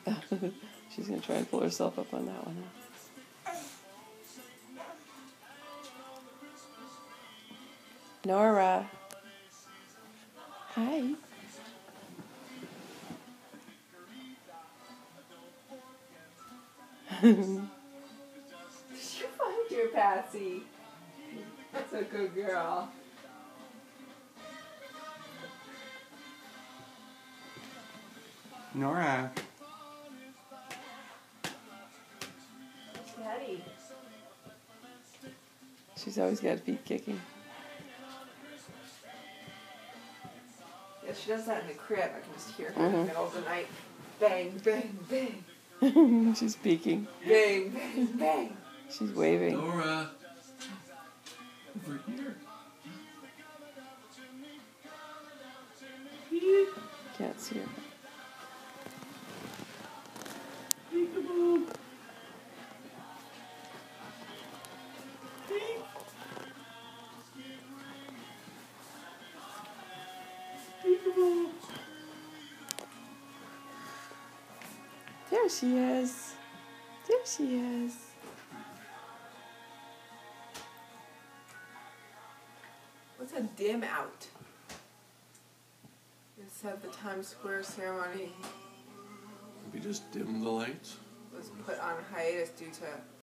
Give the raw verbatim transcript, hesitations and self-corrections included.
She's going to try and pull herself up on that one. Huh? Nora. Hi. Did you find your Patsy? That's a good girl. Nora. Daddy. She's always got feet kicking. Yeah, she does that in the crib. I can just hear her Mm-hmm. in the middle of the night. Bang, bang, bang. She's peeking. Bang, bang, bang. She's waving. Nora. Over here. Can't see her. Peekaboo. Peekaboo. There she is. There she is. What's a dim out? It said the Times Square ceremony We just dim the lights. was put on hiatus due to